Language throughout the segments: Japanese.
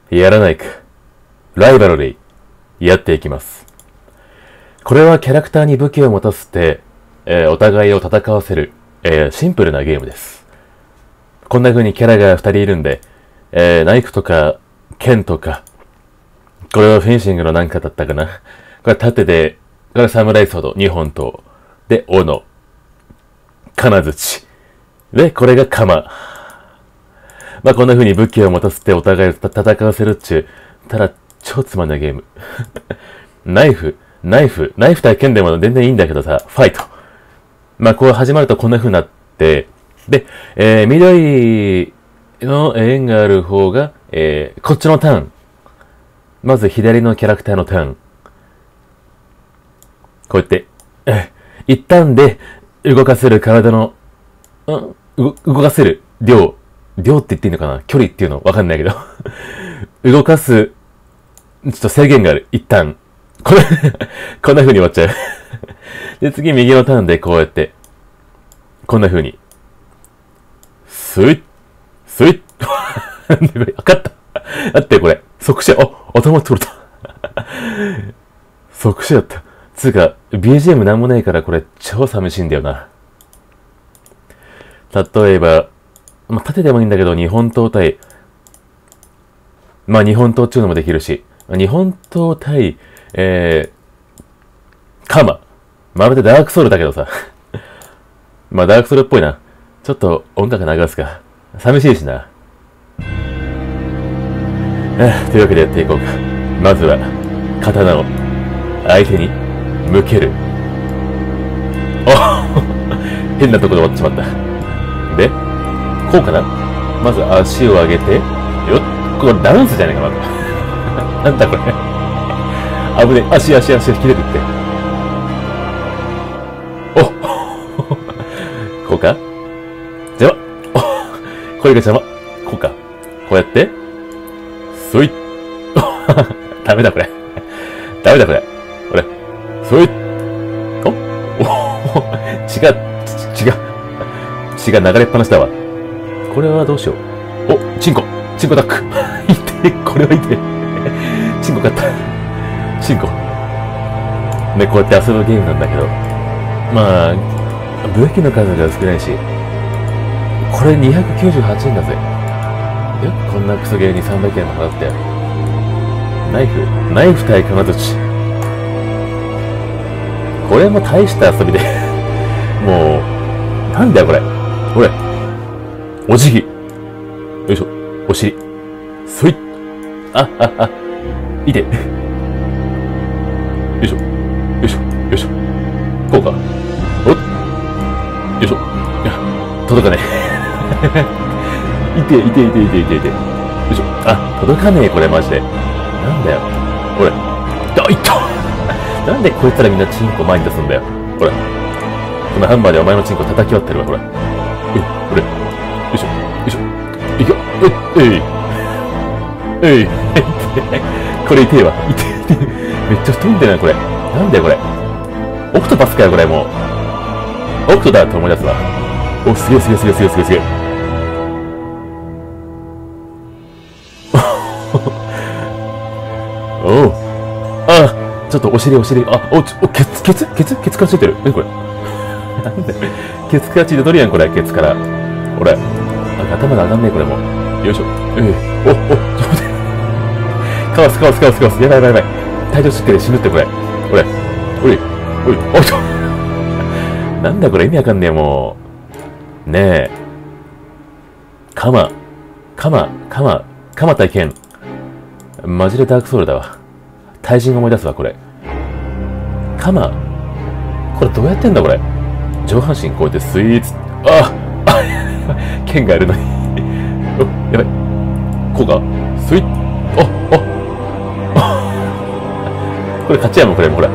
やらないか。ライバルリー、やっていきます。これはキャラクターに武器を持たせて、お互いを戦わせる、シンプルなゲームです。こんな風にキャラが2人いるんで、ナイフとか、剣とか、これはフェンシングのなんかだったかな。これ盾で、これサムライソード2本と、で、斧、金槌。で、これが鎌。まあ、こんな風に武器を持たせてお互いを戦わせるっちゅう、ただ、超つまんないゲーム。ナイフ対剣でも全然いいんだけどさ、ファイト。まあ、こう始まるとこんな風になって、で、緑の円がある方が、こっちのターン。まず左のキャラクターのターン。こうやって、一旦で動かせる体の、動かせる量って言っていいのかな、距離っていうのわかんないけど。動かす、ちょっと制限がある。一旦。こんな風に終わっちゃう。で、次右のターンでこうやって、こんな風に。スイッわかった。だってこれ、即死。頭取れた。即死だった。つうか、BGM なんもないからこれ超寂しいんだよな。例えば、まあ、縦でもいいんだけど、日本刀対、まあ、日本刀っていうのもできるし、日本刀対、カマ。まるでダークソウルだけどさ。まあ、ダークソウルっぽいな。ちょっと音楽流すか。寂しいしな。というわけでやっていこうか。まずは、刀を相手に向ける。変なとこで終わってしまった。で、こうかな。まず足を上げて、よっ、これダンスじゃないかな。なんだこれ。危ねえ。足切れるって。こうか邪魔。これが邪魔。こうか。こうやって。そい。ダメだこれ。ダメだこれ。これ。そい。血が流れっぱなしだわ。これはどうしよう。チンコタック。痛い。これは痛い。チンコ勝った。チンコ。ね、こうやって遊ぶゲームなんだけど。まあ、武器の数が少ないし。これ298円だぜ。よくこんなクソゲーに300円も払ってやる。ナイフ対金槌。これも大した遊びで。もう、なんだよこれ。これ。お辞儀。よいしょ。お尻。そい。いて。よいしょ。こうか。よいしょ。届かねえ。いて。よいしょ。届かねえ、これマジで。なんだよ。ほれ。いった。なんでこいつらみんなチンコ前に出すんだよ。ほら。このハンマーでお前のチンコ叩き割ってるわ、ほら。ほれ。よいしょ。いくよ。これ痛えわ。めっちゃ太いんだよな、これ。なんだよ、これ。オクトパスかよ、これ、もう。オクトだと思い出すわ。すげえ。ちょっとお尻。ケツからついてる。これ。なんだよ。ケツからついてとるやん、これ、ケツから。ほら。頭が上がんねえ、これも。よいしょ。ちょっと待って。かわす。やばい。体調しっかり死ぬって、これ。おい。なんだこれ、意味わかんねえ、もう。ねえ。カマ対剣。マジでダークソウルだわ。対人思い出すわ、これ。これどうやってんだ、これ。上半身こうやってスイーツ。剣があるのに。やばい。こうかスイッ。これ勝ちやもん、これ。ほら。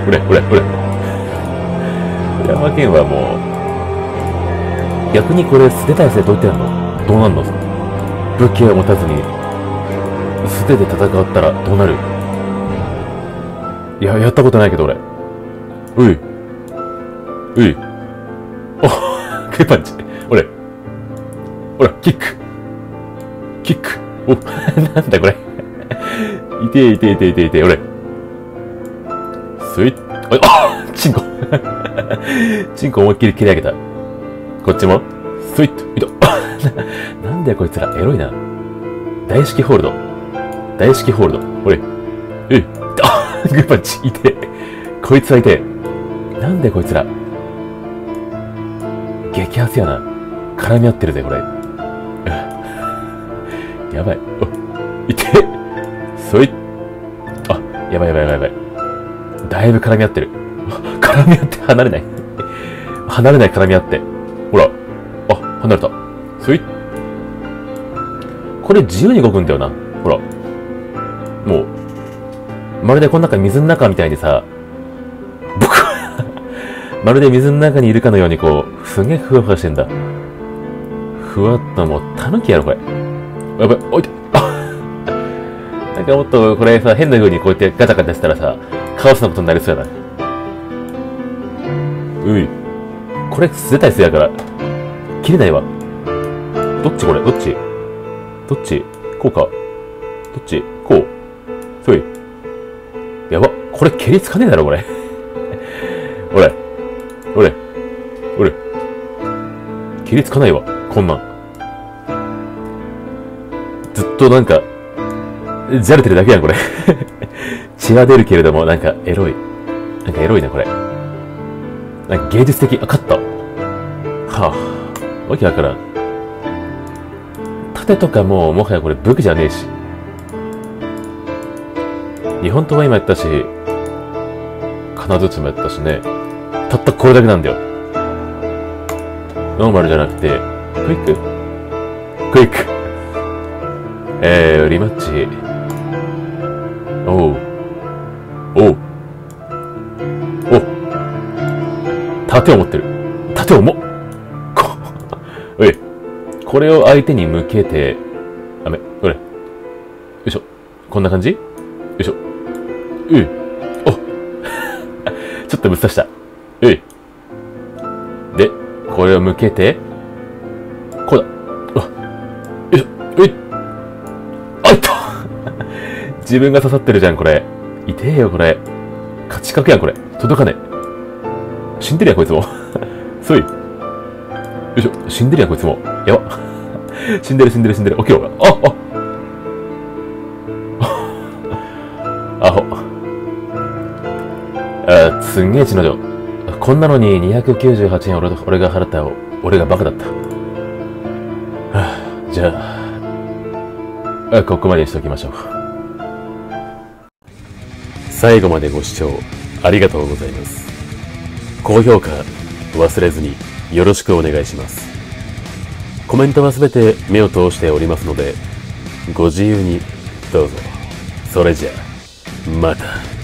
山剣はもう、逆にこれ素手対戦どうやってやるの？どうなんの？武器を持たずに、素手で戦ったらどうなる？いや、やったことないけど俺。クイパンチ。ほら、キック。なんだこれ。 痛え痛え痛え痛え痛え、俺。スイッ、チンコ。チンコ思いっきり切り上げた。こっちも、スイッと、なんだよこいつら、エロいな。大式ホールド。大式ホールド。俺。グーパンチ、痛え。こいつは痛え。なんでこいつら。激アツやな。絡み合ってるぜ、これ。やばい。痛え。そい。やばい。だいぶ絡み合ってる。絡み合って離れない。離れない絡み合って。ほら。離れた。そい。これ自由に動くんだよな。ほら。もう。まるでこの中、水の中みたいにさ、まるで水の中にいるかのようにこう、すげえふわふわしてんだ。ふわっともう、タヌキやろ、これ。やばい、おいて。なんかもっと、これさ、変な風にこうやってガチャガチャしたらさ、カオスなことになりそうやな。これ、絶対素やから。切れないわ。どっちこれどっちこうかどっちこうそい。やば。これ、蹴りつかねえだろ、これ。俺。蹴りつかないわ。こんなん。ずっとなんか、じゃれてるだけやん、これ。血は出るけれども、なんかエロい。なんかエロいな、これ。なんか芸術的。勝った。わけわからん。盾とかもはやこれ武器じゃねえし。日本刀は今やったし、金槌もやったしね。たったこれだけなんだよ。ノーマルじゃなくて、クイック。リマッチ。盾を持ってる。盾をこれを相手に向けて、よいしょ。こんな感じよいしょ。ちょっとぶっ刺した。で、これを向けて、こうだ。よいしょ。いった自分が刺さってるじゃん、これ。痛えよ、これ。勝ち確やん、これ。届かねえ。死んでるやん、こいつも。そい。よいしょ。死んでるやん、こいつも。やば。死んでる。オッケー。アホ。すんげえ血の量。こんなのに298円俺が払ったよ。俺がバカだった。じゃあ、ここまでにしておきましょう。最後までご視聴ありがとうございます。高評価忘れずによろしくお願いします。コメントはすべて目を通しておりますので、ご自由にどうぞ。それじゃあ、また。